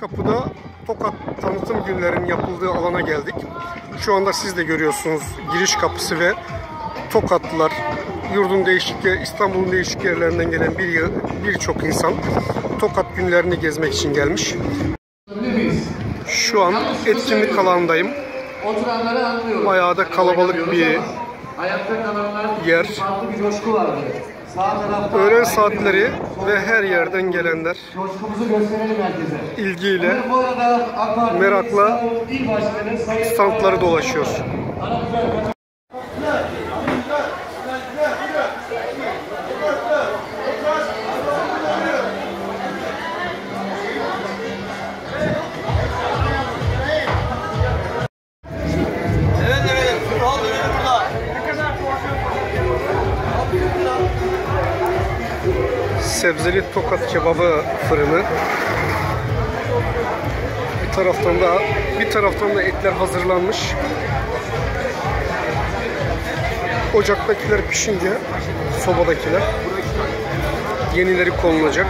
Kapıda Tokat tanıtım günlerinin yapıldığı alana geldik. Şu anda siz de görüyorsunuz giriş kapısı ve Tokatlılar, yurdun İstanbul'un değişik yerlerinden gelen birçok insan Tokat günlerini gezmek için gelmiş. Şu an etkinlik alanındayım. Bayağı da kalabalık bir yer. Öğlen saatleri ve her yerden gelenler ilgiyle, merakla standları dolaşıyor. Sebzeli Tokat kebabı fırını. Bir taraftan da etler hazırlanmış. Ocaktakiler pişince sobadakiler yenileri konulacak.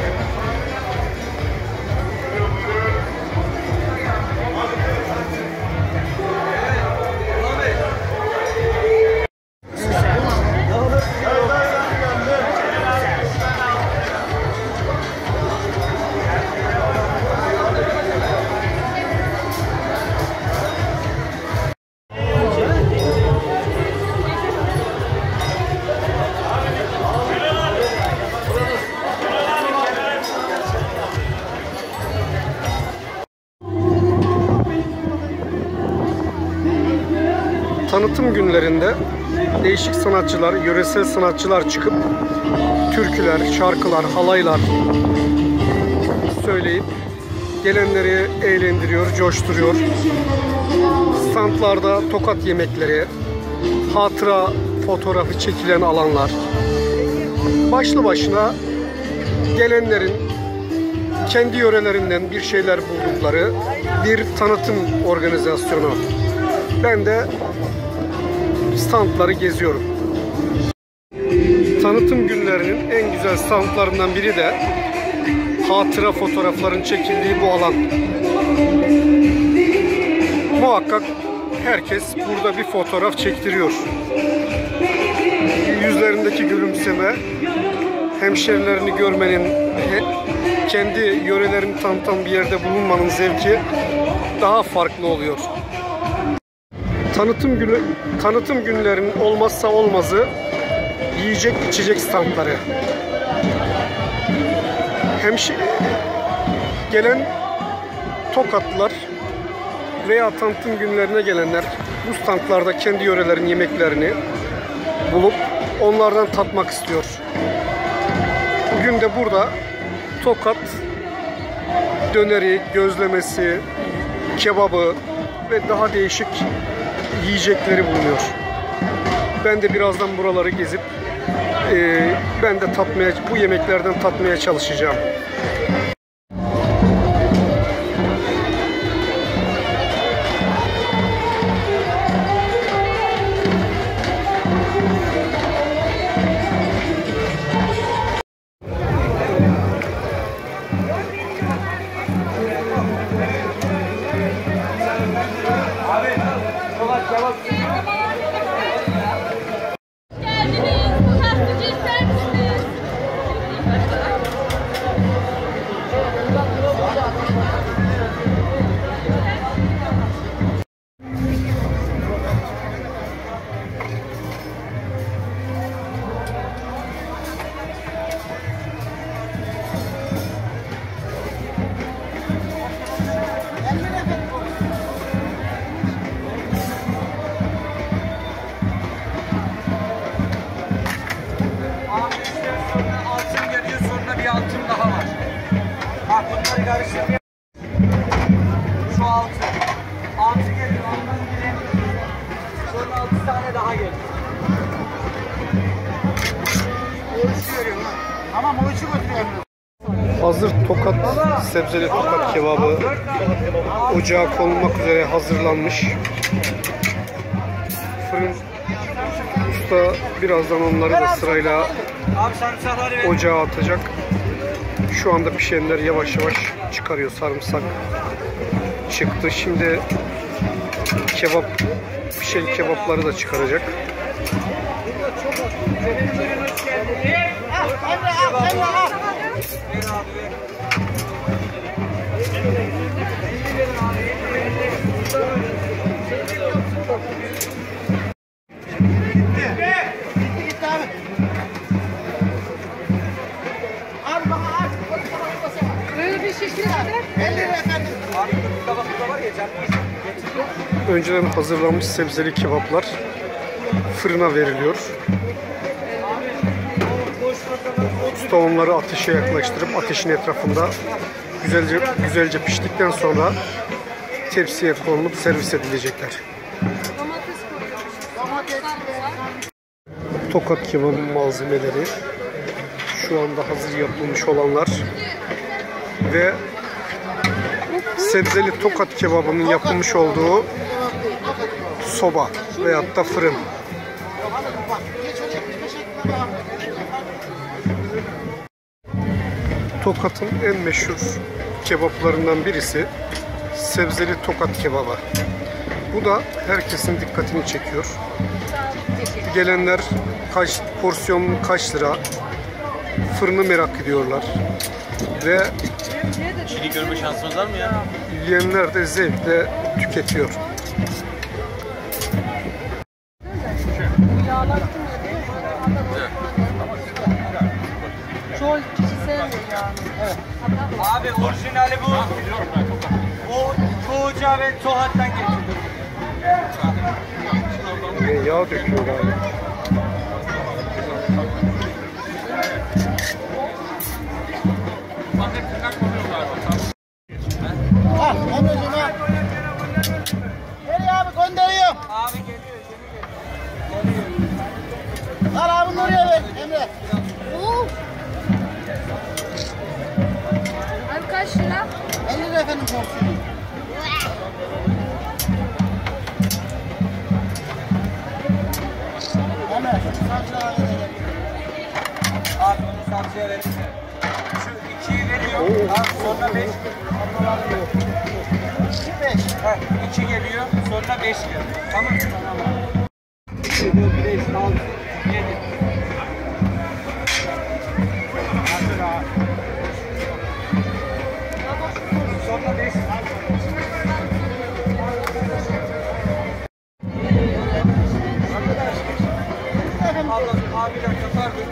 Tanıtım günlerinde değişik sanatçılar, yöresel sanatçılar çıkıp türküler, şarkılar, halaylar söyleyip gelenleri eğlendiriyor, coşturuyor. Standlarda Tokat yemekleri, hatıra fotoğrafı çekilen alanlar, başlı başına gelenlerin kendi yörelerinden bir şeyler buldukları bir tanıtım organizasyonu. Ben de standları geziyorum. Tanıtım günlerinin en güzel standlarından biri de hatıra fotoğrafların çekildiği bu alan. Muhakkak herkes burada bir fotoğraf çektiriyor. Yüzlerindeki gülümseme, hemşerilerini görmenin, kendi yörelerini tanıtan bir yerde bulunmanın zevki daha farklı oluyor. Tanıtım günlerinin olmazsa olmazı yiyecek içecek standları. Gelen Tokatlılar veya tanıtım günlerine gelenler bu standlarda kendi yörelerin yemeklerini bulup onlardan tatmak istiyor. Bugün de burada Tokat döneri, gözlemesi, kebabı ve daha değişik yiyecekleri bulunuyor. Ben de birazdan buraları gezip ben de bu yemeklerden tatmaya çalışacağım. Bunları karıştırmayalım. Şu 6 geliyor. Ondan biri. Sonra 6 tane daha geliyor. O üçü görüyorum lan. Tamam, o üçü götürüyorum. Hazır Tokat, sebzeli Tokat kebabı ocağa konulmak üzere hazırlanmış. Fırın usta birazdan onları da sırayla ocağa atacak. Şu anda pişenler yavaş yavaş çıkarıyor. Sarımsak çıktı. Şimdi kebap, pişen kebapları da çıkaracak. Önceden hazırlanmış sebzeli kebaplar fırına veriliyor. Usta onları ateşe yaklaştırıp ateşin etrafında güzelce piştikten sonra tepsiye konulup servis edilecekler. Tokat kebabı malzemeleri şu anda hazır yapılmış olanlar ve sebzeli tokat kebabının yapılmış olduğu soba veyahut da fırın. Tokat'ın en meşhur kebaplarından birisi sebzeli tokat kebabı. Bu da herkesin dikkatini çekiyor. Gelenler porsiyonun kaç lira, fırını merak ediyorlar ve Çiğ görme şansınız var mı ya? yiyenler de zevkle tüketiyor. Çoğu kişi sevmiyor yani. Evet. Abi orijinali bu. Bu Çoğuca ve Tohat'tan getirdim. Yağ döküyor abi. Al Emre'cim al. Nereye abi gönderiyorum. Abi geliyor. Al abi oraya ver Emre. Abi kaç lira? 50 lira efendim porsiyonu. Emre şu saçlara verelim. Abi onu saksıya verin. Şu 2'yi veriyor. Abi sonra 5 geliyor. 2 geliyor. Sonra 5 geliyor. Tamam. 2, 4, 5, 6, 7. Sonra 5. Abi bir dakika pardon.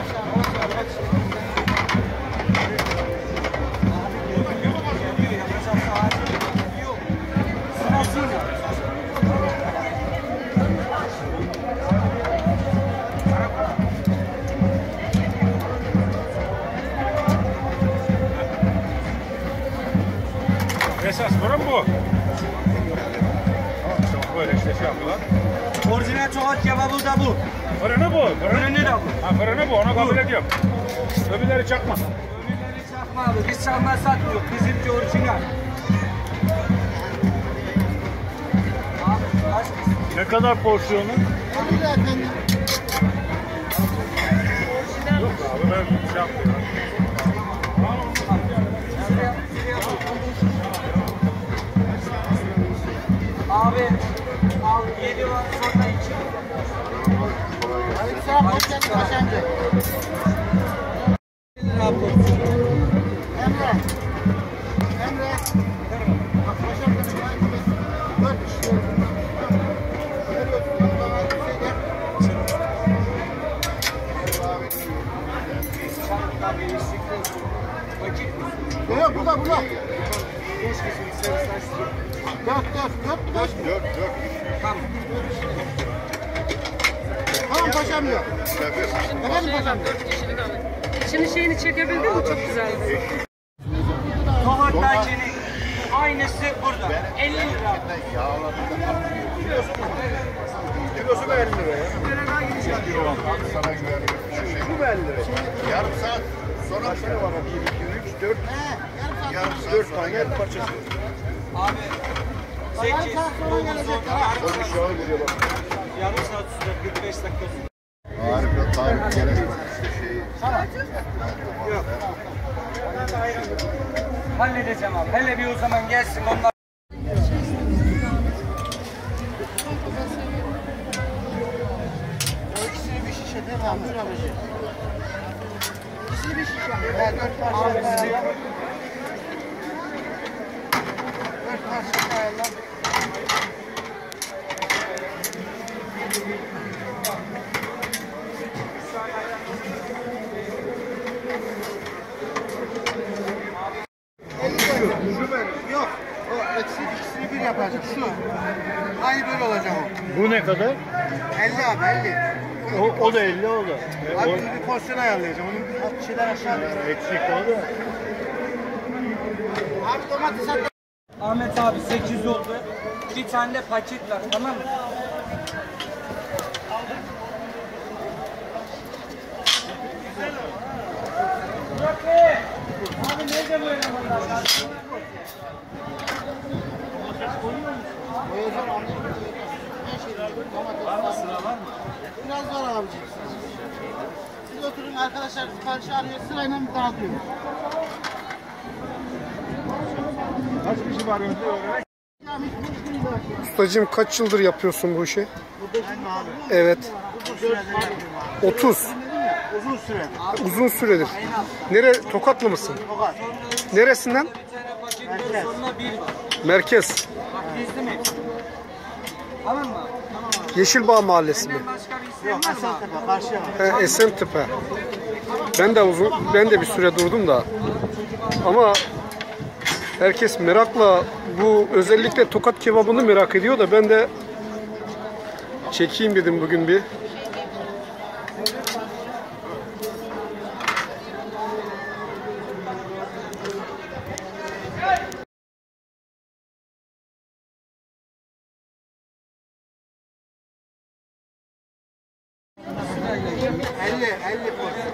Esas fırın bu. Böyle işte şey yapıyorlar. Orijinal çoğalt kebabı da bu. Fırını bu. Fırını da bu. Ha, fırını bu. Onu kabul ediyorum. Öbürleri çakma. Öbürleri çakma abi. Biz çakma satmıyoruz. Bizimki orijinal. Abi kaç kişi? Ne kadar porsiyonu? 50 lira efendim. Yok abi ben şey yapıyorum. Abi al 7 var sonra 2. Aleykümselam hoş geldin Başancı. Emre. Emre. Bak paşam benim aynı 4 kişi oldu. Veriyorsun. Bana bir şey de. Yok burada. 4 Tamam. Tamam paşam diyor. Efendim paşam diyor. Şimdi şeyini çekebildin mi? Çok güzeldi. Tohat'takinin aynısı burada. 50 lira. Kilosu mu 50 lira ya? Sana güveniyorum. Bu 50 lira. Yarım saat sonra bir tane var. 1, 2, 3, 4. Yarım saat 4 tane parçası. Abi 8, 9, 10, yarım saat süre 45 dakika süre. Harika, tarif gerek yok. İşte şey. Yok. Halledeceğim abi. Hele bir o zaman gelsin onlar. O ikisini bir şişe değil mi abi? Buyur abicim. İkisini bir şişe. Evet, 4 parça ayarla. 4 parça ayarla. Şu benim. Yok. O ikisini bir yapacak. Şu. Aynı böyle olacak o. Bu ne kadar? 50 abi 50. O da 50 o da. Abi bunu bir porsiyon ayarlayacağım. Onun bir şeyler aşağı düşüyor. Eksik o da. Abi domates at. Ahmet abi 8 oldu. Bir tane de paket var, tamam mı? Burak Bey! Abi nerede bu elemanlar? Biraz zor abicim. Siz oturun arkadaşlar sipariş arıyor sırayla bir dağıtıyoruz. Kaç kişi var önde olarak? Ustacığım kaç yıldır yapıyorsun bu işi? Buradaki mi abi? Evet. Uzun süredir yapıyorum abi. 30. Uzun süredir. Uzun süredir. Tokatlı mısın? Tokat. Neresinden? Merkez. Sonuna 1 var. Merkez. Bak bizde mi? Tamam mı? Yeşilbağ Mahallesi mi? Benden başka bir isteğin Yok var mı? Esentepe karşıya var. Esentepe. Ben de bir süre durdum da. Ama herkes merakla bu özellikle Tokat kebabını merak ediyor da ben de çekeyim dedim bugün bir. elli porsiyon.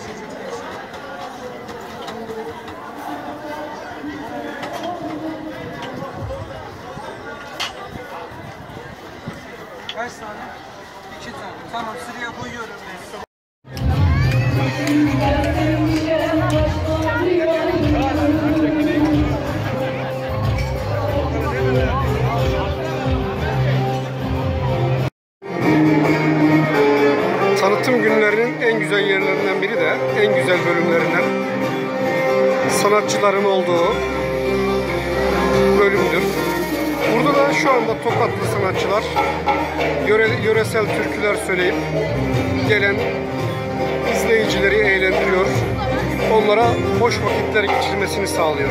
Kaç tane? 2 tane. Tamam, sıraya koyuyorum ben. Tanıtım günlerinin en güzel yerlerinden biri de en güzel bölümlerinden sanatçıların olduğu bölümdür. Burada da şu anda Tokatlı sanatçılar yöresel türküler söyleyip gelen izleyicileri eğlendiriyor. Onlara hoş vakitler geçirmesini sağlıyor.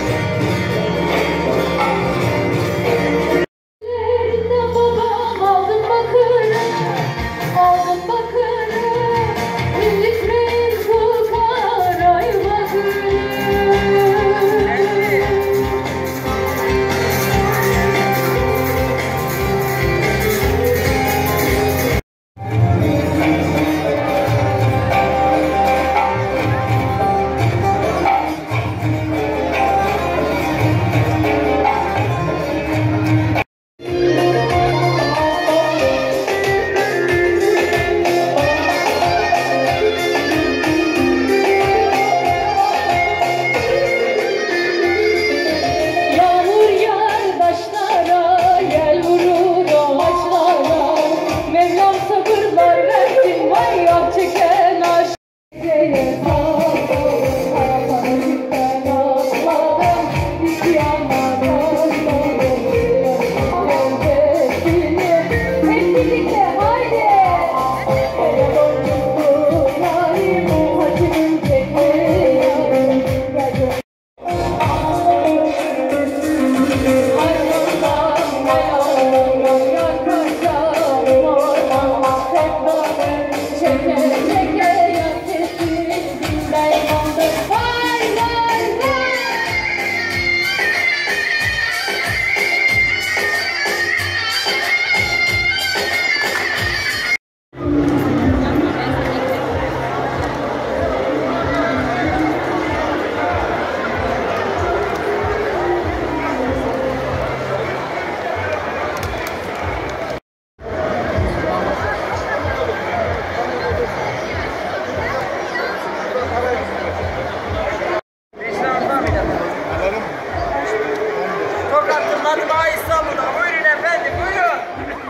Anladım ha İstanbul'da. Buyurun efendim, buyurun.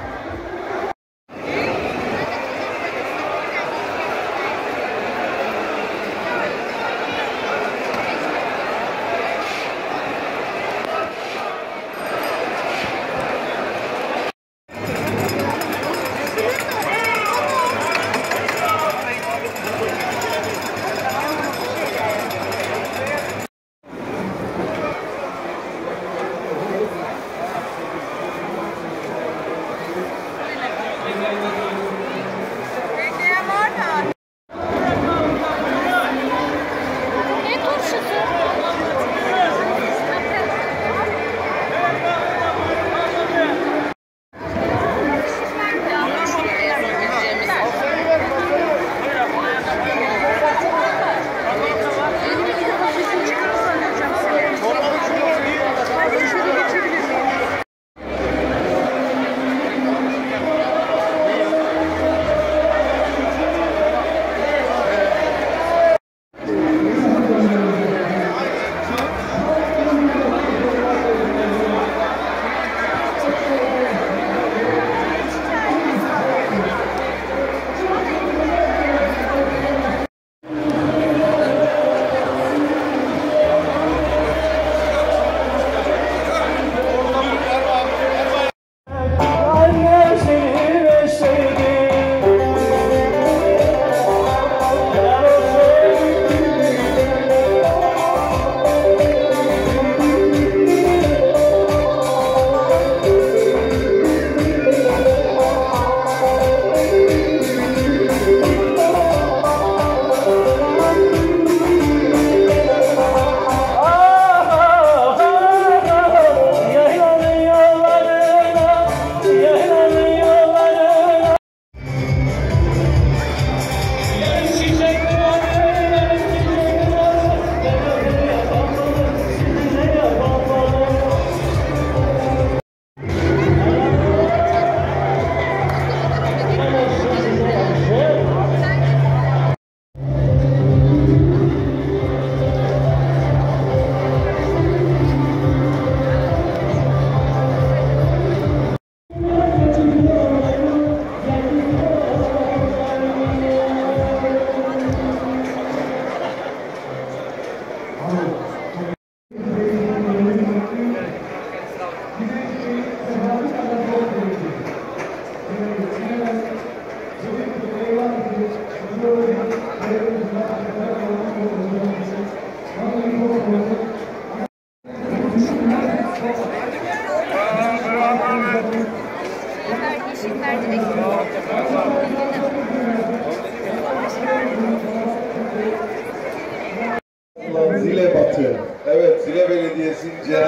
Zile batıyor. Evet, Zile Belediyesi'nce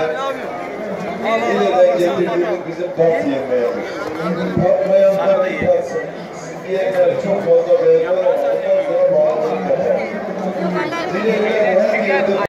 Zile'den getirdiğimiz bizim tat yemeğimiz. Tatmayanlar tatsın. Yiyenler çok fazla beğenir. Ondan sonra bağımlılık yapar. Zile'ler her yerde